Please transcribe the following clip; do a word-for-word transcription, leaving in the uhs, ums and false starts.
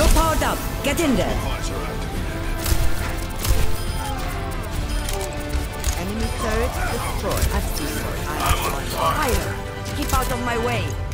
You're powered up. Get in there. Enemy turret destroyed. I've seen it. Fire. Keep out of my way.